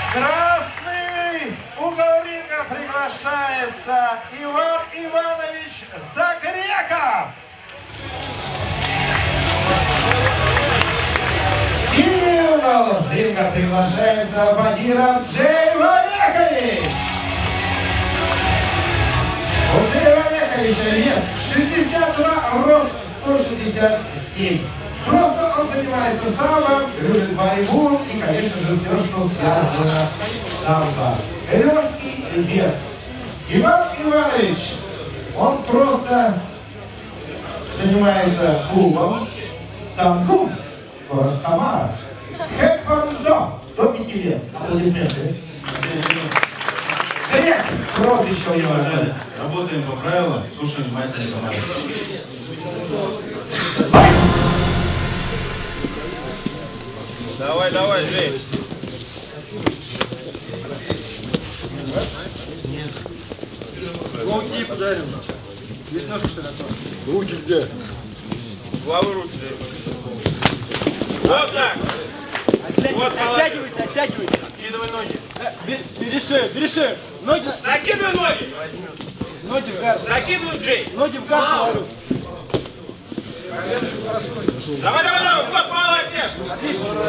Красный угол ринга приглашается Иван Иванович Загреков. Синий угол ринга приглашается Багиров Джей Валехович. У Джея Валеховича вес 62, рост 167. Просто он занимается самбо, любит борьбу и, конечно же, все, что связано с самбо. Легкий вес. Иван Иванович, он просто занимается клубом Танкум, город Самара. Хэквондо до 5 лет. Аплодисменты. Грек, прозвище у него. Работаем по правилам, слушаем внимательно команду. Давай, давай, Жень. Лоу-кип ударим. Есть ножка широко. Руки где? Головы руки, Жень. Вот так. Оттягивайся, оттягивайся. Откидывай ноги. Бери шею, бери шею. Ноги. Закидывай ноги. Ноги в гард. Закидывай, Джей. Ноги в гард, говорю. Давай, давай, давай. Вот, молодец.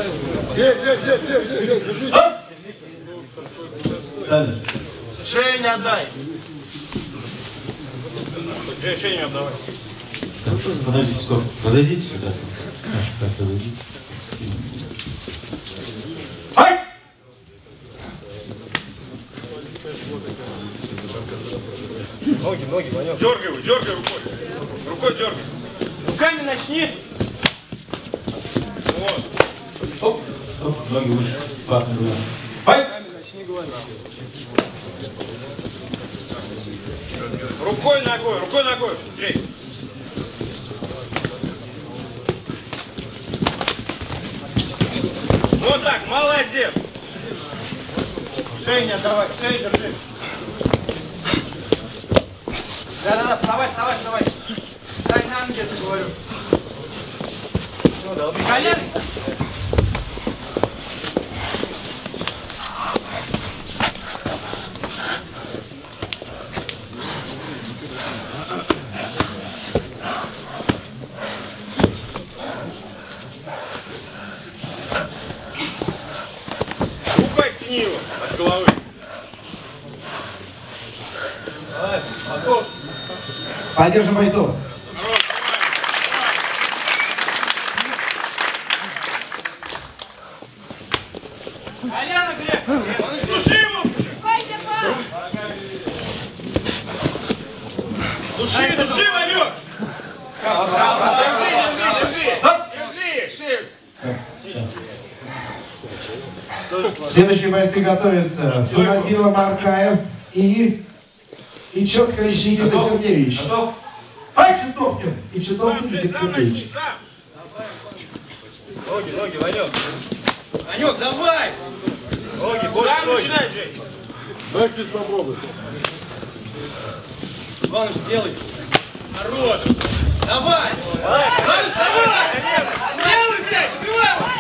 Здесь. Шею не отдай. Джей, шею не отдавай. Подождите, стоп. Подойдите сюда. Так, подойдите. Ноги, Ванек. Дергай рукой. Рукой дергай. Руками начни. Вот. Оп, оп, ноги выше. Классно было. Руками начни говорить. Рукой ногой. Джей. Вот так, молодец. Шею не отдавай, шею держи. Да, вставай. Встань на ноги, я тебе говорю. Колен. Рукой тяни его от головы. Давай, готов. Поддержим бойцов. Колено, Грек! Души его! Души, Ванек! Держи! Шею! Следующие бойцы готовятся. Сунатила Маркаев и Четкович Никита Сергеевич. Четовкин и Четовкин Никита Сергеевич. Ноги, Ванек! Ванек, давай! Ноги, сам начинай, Джей! Дай здесь попробуй. Иваныч, делай. Хорош! Давай! Иваныч, давай! Делай, блядь! Убивай его!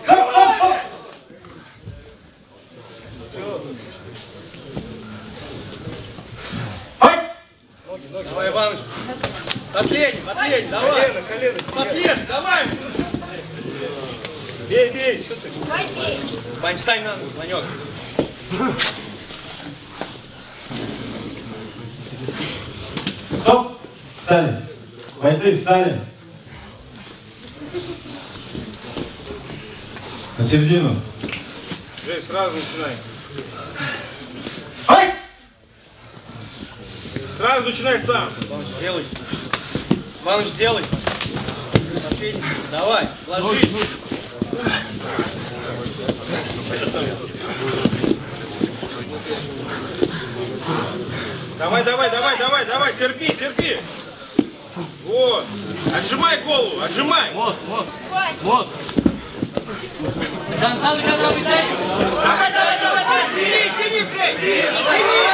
Ноги, давай, Иваныч! Последний, давай! Колено! Последний, давай! Бей! Что ты? Вань, встань на ногу, Ванек. Стоп! Встали. Бойцы, встали. На середину. Джей, сразу начинай. Сразу начинай сам. Иваныч, делай. Иваныч, делай. Последний, давай, ложись. Давай, терпи. Вот. Отжимай голову, отжимай. Вот. До конца вытягивай. Давай. Тяни, Джей. Тяни.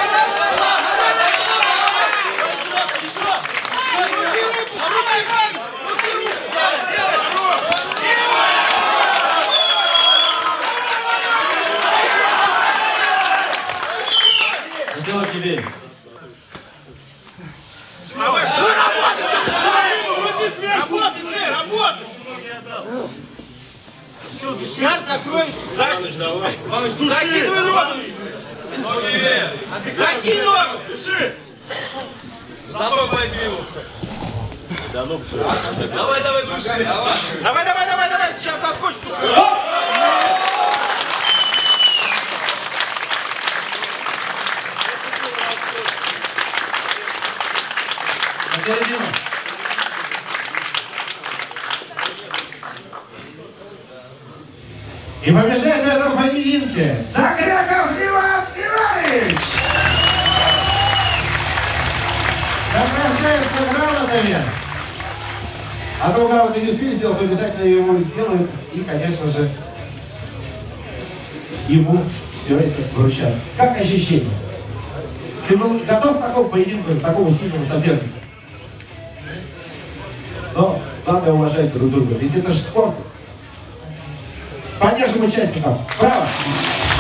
теперь. Вставай, вставай! Работай, работай! Все, дышать, закрой. Иваныч, давай. Иваныч, души. Закидывай ногу! Ноги. Закинь ногу! Дыши! Собой возьми его. Давай, давай, души. Давай. Давай, давай, давай, давай! Сейчас соскочит. На середину. И побеждает в этом поединке Загряков Иван Иванович! Награждается грамотами. А то грамоты не успели сделать, то обязательно его сделают. И, конечно же, ему все это вручат. Как ощущение? Ты был готов к такому поединку, к такому сильному сопернику? Но надо уважать друг друга, ведь это же спорт. Поддержим участников. Браво!